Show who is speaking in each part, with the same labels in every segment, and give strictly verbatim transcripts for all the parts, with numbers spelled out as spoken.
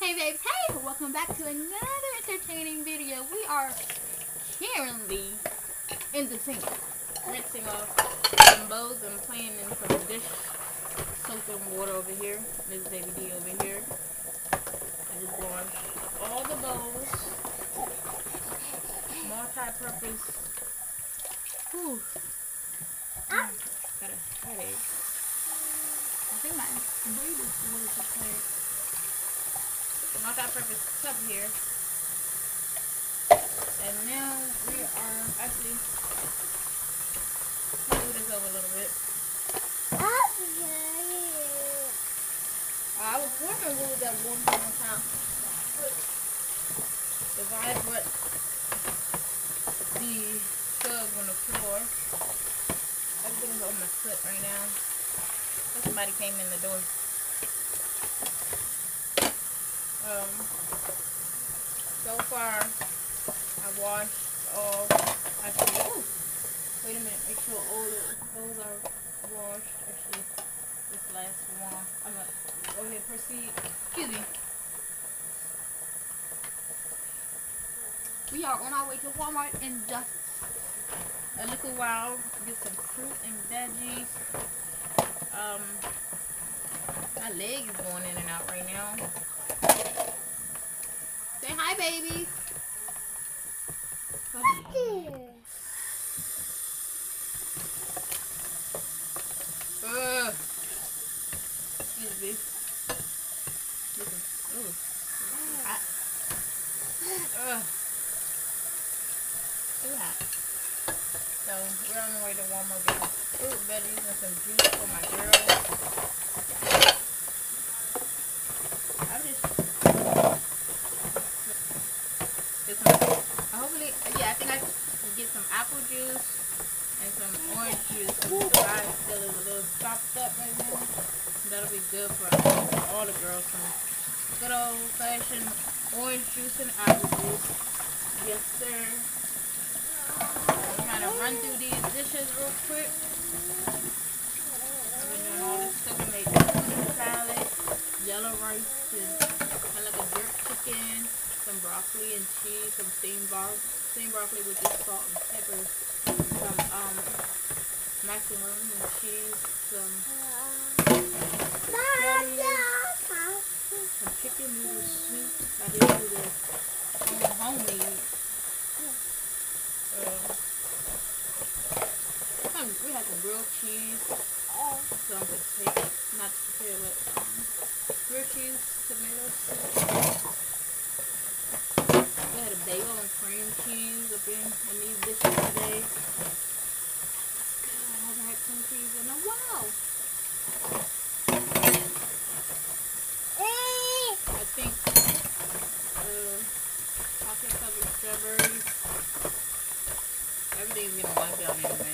Speaker 1: Hey babes, hey! Welcome back to another entertaining video. We are currently in the sink, rinsing off some bowls and playing in some dish soaking water over here. This baby D over here. I just washed all the bowls. Multi-purpose. Whew. Mm, got a headache. I think my braid is a little too tight. Multi-purpose cup here, and now we are actually let's move this over a little bit. I was wondering what was that one more time. If I put the sub on the floor, everything's on my foot right now. Somebody came in the door. Um, so far, I washed all, actually, oh, wait a minute, make sure all the those are washed. Actually, this last one, I'm going to go ahead and proceed. Excuse me. We are on our way to Walmart in just a little while to get some fruit and veggies. Um, my leg is going in and out right now. Say hi, baby. Uh, excuse me. Listen. Ooh. Hot. Uh, too hot. So, we're on the way to Walmart getting fruit, veggies, and some juice for my girls. I'm just... Hopefully, yeah, I think I can get some apple juice and some orange juice. The guy still is a little stopped up right now. That'll be good for all the girls. Some good old fashioned orange juice and apple juice. Yes, sir. I'm trying to run through these dishes real quick. I've been doing all this stuff. I made tuna salad, yellow rice, and I like a jerk chicken. Some broccoli and cheese, some steamed, bro steamed broccoli with just salt and pepper, some um, macaroni and cheese, some spaghetti, some chicken noodle soup. I did do this home homemade. Uh, some, we had some grilled cheese, some potato, not potato, but um, grilled cheese, tomato soup. I had a bagel and cream cheese up in, in these dishes today. I haven't had cream cheese in a while. I think uh, chocolate covered strawberries. Everything's gonna wipe out anyway.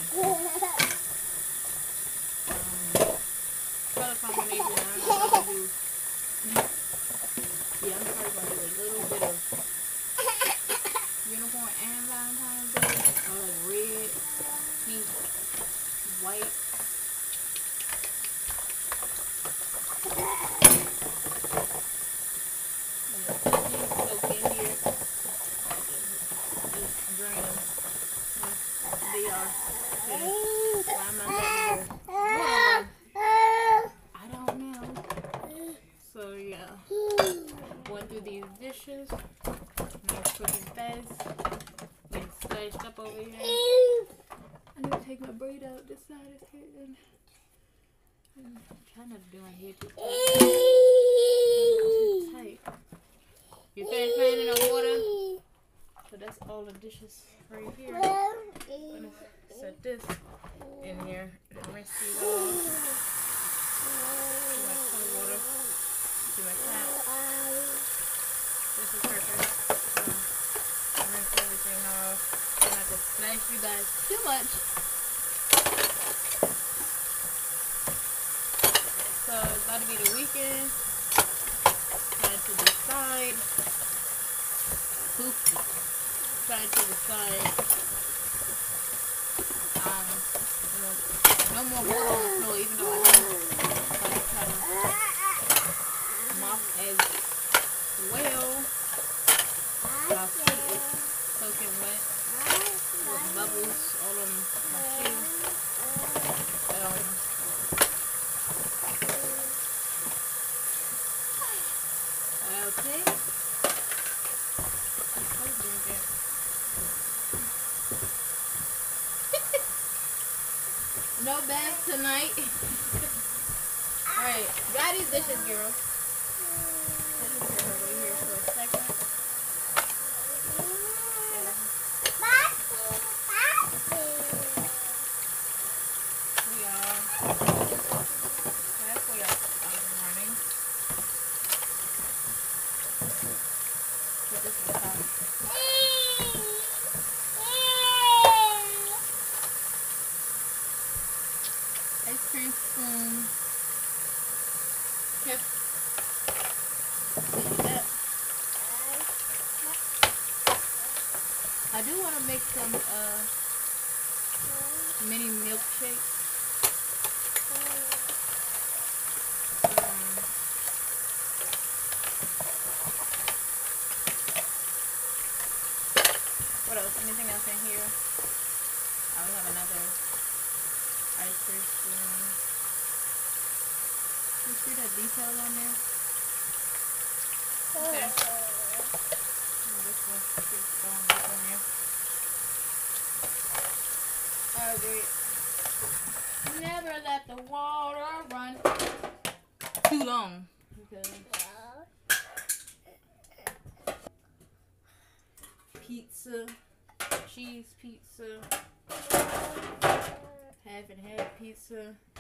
Speaker 1: Um, color combination, I don't know what to do. Yeah, I'm probably gonna do a little bit of unicorn and Valentine's Day. I like red, pink, white. And the cookies soak in here. Just drain them. They are finished. Why am I letting go? I don't know. So yeah, going through these dishes. Nice quick and fast. Getting slashed up over here. I need to take my braid out. This side is hurting. I'm trying not to do my hair too tight. tight. You finished playing in the water? So that's all the dishes right here. I'm gonna set this in here and rinse these off. See my cold water. See my tap. This is perfect. Rinse everything off. I'm not to splash you guys too much. So it's about to be the weekend. Trying to decide. Poopy. Trying to decide. Um, you know, no more water on the floor, even though I have. I'm trying to mop as well. My feet is soaking wet. With bubbles all on my shoes. Um, okay. No bag tonight. Alright, dry these dishes, girl. Let me put her right here for a second. We are halfway up out of the morning. Put this on top. Ice cream spoon. Yep. That. I do want to make some uh mini milkshakes. Um, what else? Anything else in here? I will have another ice cream spoon. You see that detail on there? Okay. This one keeps going up in there. Alright. Never let the water run too long. Because pizza, cheese pizza, half and half pizza.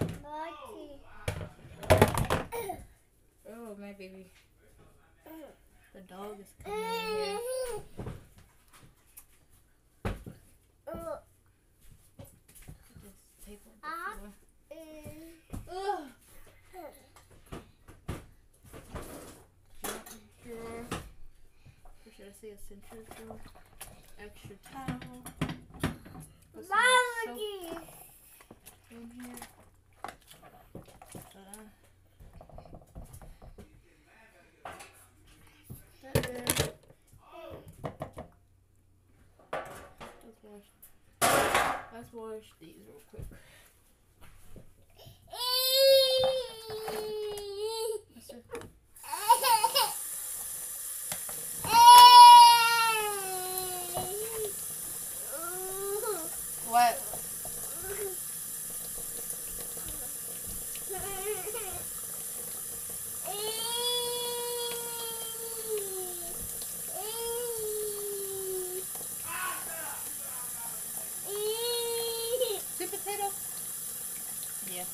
Speaker 1: Oh, my baby. The dog is coming in here. Just tape on the floor. Ugh. Drawer. Or should I say a central drawer? Extra towel. Put some soap in here. Uh, that there. Let's wash. Let's wash these real quick. What? Sweet potato? Yeah.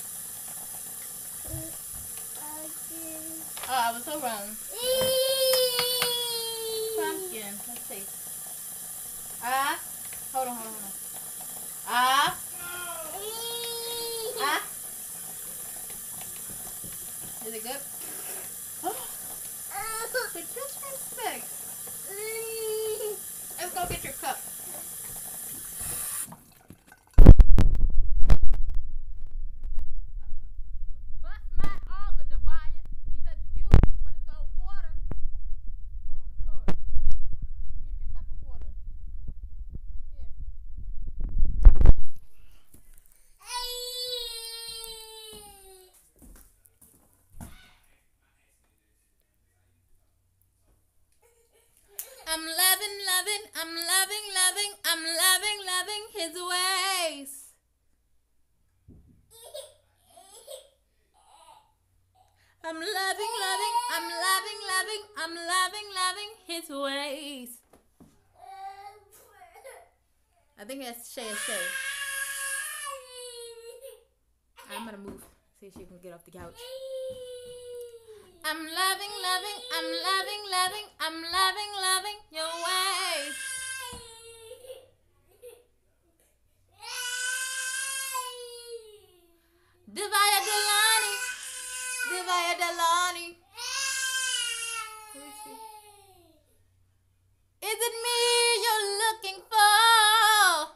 Speaker 1: Oh, I was so wrong. Pumpkin. Let's see. Ah. Hold on, hold on, hold on. Ah. Ah. Is it good? But just respect. Let's go get your cup. Bust my auger, Devaya, because you want to throw water all on the floor. Get your cup of water. Here. I'm loving, loving, I'm loving, loving, I'm loving, loving his ways. I'm loving, loving, I'm loving, loving, I'm loving, loving his ways. I think that's Shay and Shay. I'm gonna move. See if she can get off the couch. I'm loving, loving, I'm loving, loving, I'm loving, loving your ways. Devaya Delani, Devaya Delani. Let me see. Is it me you're looking for?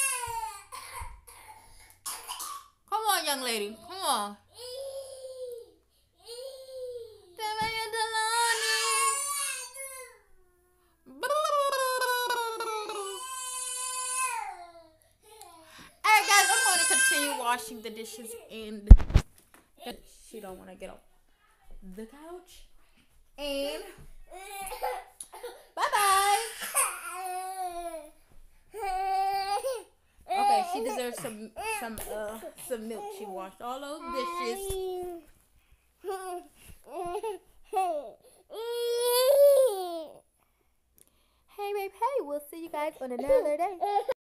Speaker 1: Come on, young lady. Come on. continue washing the dishes and she don't want to get off the couch. And bye bye. Okay, she deserves some some uh some milk. She washed all those dishes. Hey babe, hey, we'll see you guys on another day.